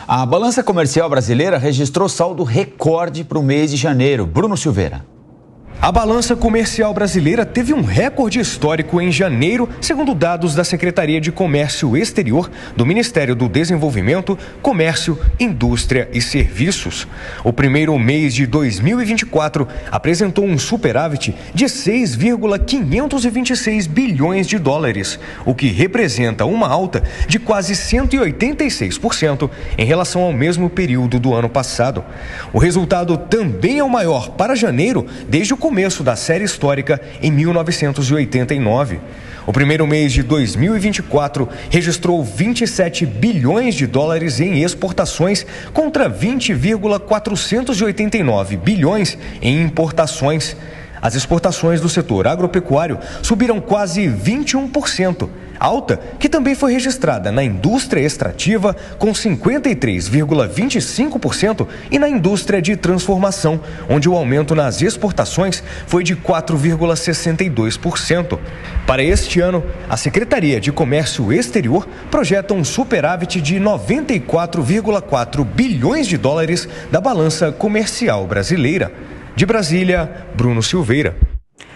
A balança comercial brasileira registrou saldo recorde para o mês de janeiro. Bruno Silveira. A balança comercial brasileira teve um recorde histórico em janeiro, segundo dados da Secretaria de Comércio Exterior do Ministério do Desenvolvimento, Comércio, Indústria e Serviços. O primeiro mês de 2024 apresentou um superávit de 6,526 bilhões de dólares, o que representa uma alta de quase 186% em relação ao mesmo período do ano passado. O resultado também é o maior para janeiro desde o começo da série histórica em 1989. O primeiro mês de 2024 registrou 27 bilhões de dólares em exportações contra 20,489 bilhões em importações. As exportações do setor agropecuário subiram quase 21%, alta que também foi registrada na indústria extrativa com 53,25% e na indústria de transformação, onde o aumento nas exportações foi de 4,62%. Para este ano, a Secretaria de Comércio Exterior projeta um superávit de 94,4 bilhões de dólares da balança comercial brasileira. De Brasília, Bruno Silveira.